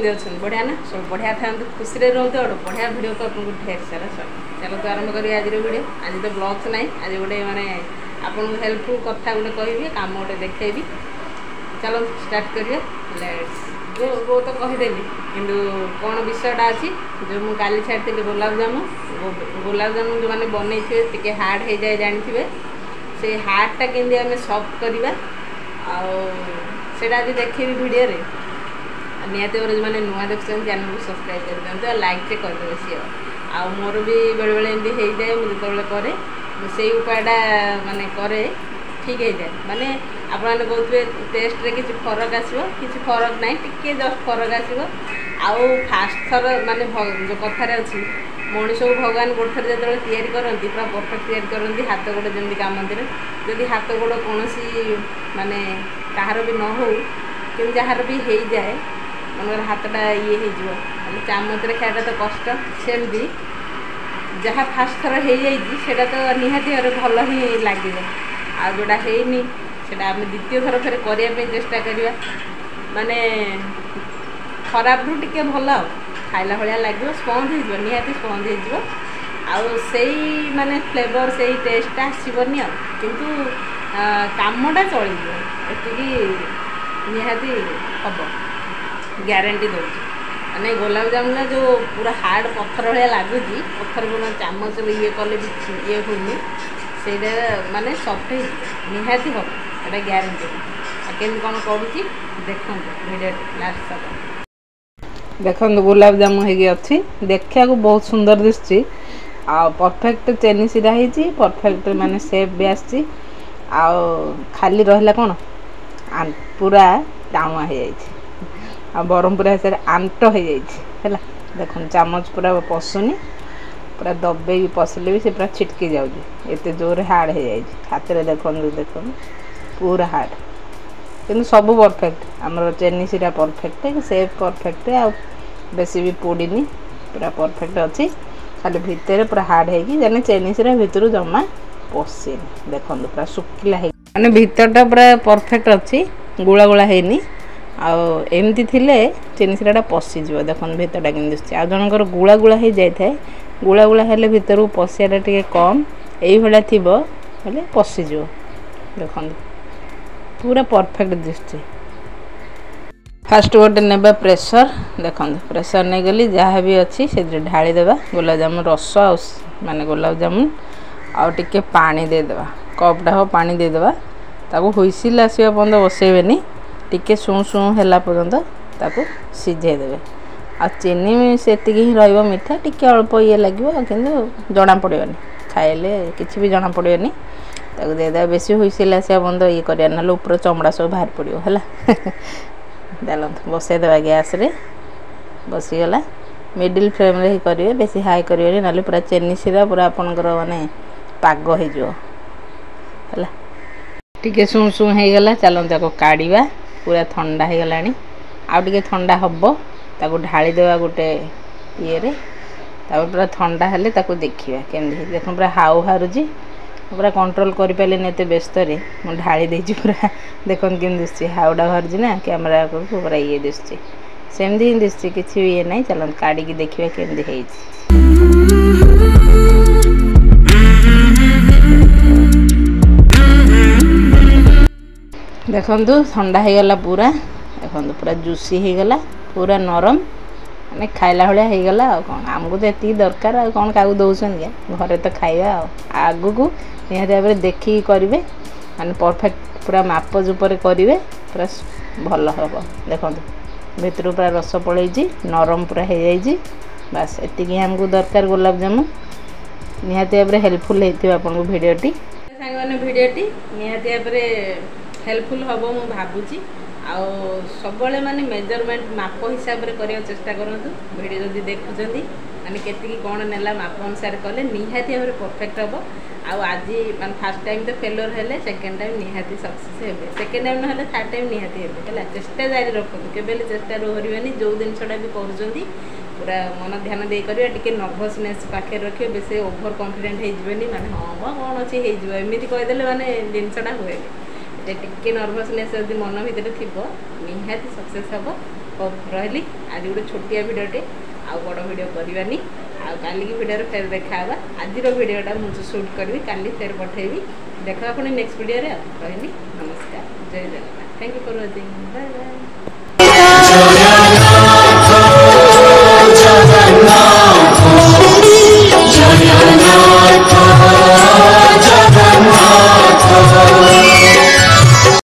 केमती अच्छा बढ़िया ना सब बढ़िया था खुशी रे रोते और बढ़िया वीडियो को आपको ढेर सारा चलो तो आरंभ करिए आज वीडियो आज तो ब्लॉग्स ना आज गोटे माने आपन हेल्पफुल कथा गोटे कहबी काम गोटे देखेबी चलो स्टार्ट करिए लेट्स वो तो कहीदेवी किंतु कौन विषयटा अच्छी जो मुझे काली छाड़ी गुलाब जामुन जो मैंने बनई थे हार्ड हो जाए जानते से हार्डटा केमती आम सफ्ट करवा आटा आज देखेबी वीडियो रे निहाती जो मैंने नुआ देखुं चैनल को सब्सक्राइब कर दिखाते लाइक करदे सी आ मोर भी बेले बेले एमती हो जाए मुझे जो कै से उपायटा माने करे ठीक है जाए माने आपने कहते टेस्ट रे किसी फरक आसो किसी फरक ना टी जस्ट फरक आसो आउ फास्ट थर माने जो कथार अच्छी मनीष को भगवान गोटे थर जो तैयारी करती पूरा परफेक्ट तैयारी करती हाथ गोड़ जमी काम जदि हाथ गोड़ कौन माने कहार भी न हो कि जार भी हो जाए मनकर हाथटा ये हो चामच खाया तो कष्ट सेमती जहाँ फास्ट थर हो जाता तो निहाती भाव भल ही लगे आ जोड़ा है सेटा आम द्वितीय थर फिर करने चेष्टा करवा माने खराब रू टे भल खाइला भाया लगे स्पंज हो निहाती स्पंज हो माने फ्लेवर से टेस्टा आसबनी किंतु कामटा चलिए एति निहाती हम ग्यारंटी दूँ माने गुलाब जामुन जो पूरा हार्ड पत्थर भाया लगुच पत्थर को चामच ये कले भी ये होनी से माने सफ्ट निहाती हम एटा ग्यारंटी केमी कौन करुँची देखो वीडियो लास्ट तक देखो गुलाब जामुन हो अच्छी देखा बहुत सुंदर दिशुची आ परफेक्ट चेनी सिरा होती परफेक्ट माने सेप भी आसी खाली रहा कौन पूरा टाणुआ हो जाए बरहमपुर हिसाब से आंट हो जाए देखो चामच पूरा पशुनी पूरा दबे पशिले भी से पूरा छिटकी जाऊँगी एत जोर हार्ड हो जाए हाथ में देखो देखो पूरा हार्ड कि सब परफेक्ट आमर चेनी सीरा परफेक्ट सेप परफेक्ट आ बेसी भी पोड़नी पूरा परफेक्ट अच्छी खाली भितर पूरा हार्ड होगी चेनी सीरा भितर जमा पशे देखो पूरा शुखिला माने भितरटा पूरा परफेक्ट अच्छी गुला गुला है आमती थे चेनी सीराटा पशिज देखो भितरटा कि दिशा आ जनकर गुला गुला हो जाए गुला गुला हेले भितर पशियाटा टे कम यही थी बोले पशिज देख पूरा परफेक्ट दिशुची फास्ट गोटे नेबा प्रेसर देख प्रेसर नहीं गली जहाँ भी अच्छी से ढाली देवा गुलाब जामुन रस माने गुलाब जामुन आउ टिके पानी देदेवा कपटा हो पानी देदेवा ताको हुइसिल आसवा पर्यंत बसैबेनी टिके शु शु है पर्यंत ताको सिझे देवे आ चीनी से ही रहा मिठा टिके अल्प ये लगे कि जना पड़ोनी खाइले किसी भी जना पड़ोनी ताको देदेवा बेसी हुइसिल आसवा पर्यंत ये करिया ना ऊपर चमड़ा सब बाहर पड़ो है चलते बसईदेवा गैस रे बसीगला मिडिल फ्लेम रे करेंगे बेसी हाई करेंगे ना पूरा चेनी सीरा पूरा आपनकर माने पाग हो टिके शु शु हो गला चलते काढ़ा पूरा ठंडा हो गला आउ टे ठंडा हम ताको ढाली देवा गोटे ये पूरा ठंडा हेले ताको देखिए केमती देख पूरा हाउ हारुची पूरा कंट्रोल कर पारे एत व्यस्त मुझे ढाली देती पूरा देखो केम दिशुची हाउडा बाहर ना कैमेरा को पूरा ये दिशुची सेमती ही दिशुची किसी भी ये ना चलो काढ़ी देखिए केमती देखु ठंडा हो गला पूरा देखो पूरा जूसी हो गला पूरा नरम माने खाइला भाया हो गला कौन आमको तो ये दरकार आ कौन क्या दौरान क्या घरे तो खाइबा आगु को निहाती भाव में देखिए करेंगे माने परफेक्ट पूरा माप जूपर करेंगे पूरा भल हम देखो भितर पूरा रस पड़े नरम पूरा हो जाए बास एति आमको दरकार गुलाब जामुन निहाती भाव में हेल्पफुल होती आपको भिडियोटी सांग भिडियोटी निहाती भाव में हेल्पफुल हम मुझे भावुची आउ सब माने मेजरमेंट माप हिसाब से करने चेष्टा करूँ वीडियो जब देखुं माने केतिकी कौन नेला माप अनुसार कले निहाती भाव परफेक्ट हम आज मान फास्ट टाइम तो फेलोर हेले सेकेंड टाइम निहाती सक्सेस हे सेकेंड टाइम ना थर्ड टाइम निहाती है चेष्टा जारी रखु केबे चेष्टा रोहरबेनी जो जिनसटा भी कर पूरा मन ध्यान दे करिया टिके नर्भसनेस पाखे रखिए बेसी ओभर कॉन्फिडेंट हो माने हाँ कौन अच्छी होमती कहीदेले माने जिनसटा हुए टिके नर्भसनेस जब मन भितर थी निहाती सक्सेस हम रही आज गोटे छोटिया भिडियोटे आउ बड़ भिडियो करवानी आल की भिडियो फेर देखा आज भिडियोटा मुझे शूट करी काली फेर पठेबी देखा पुणी नेक्स्ट भिडियो रही नमस्कार जय Jagannath thank you for watching bye bye.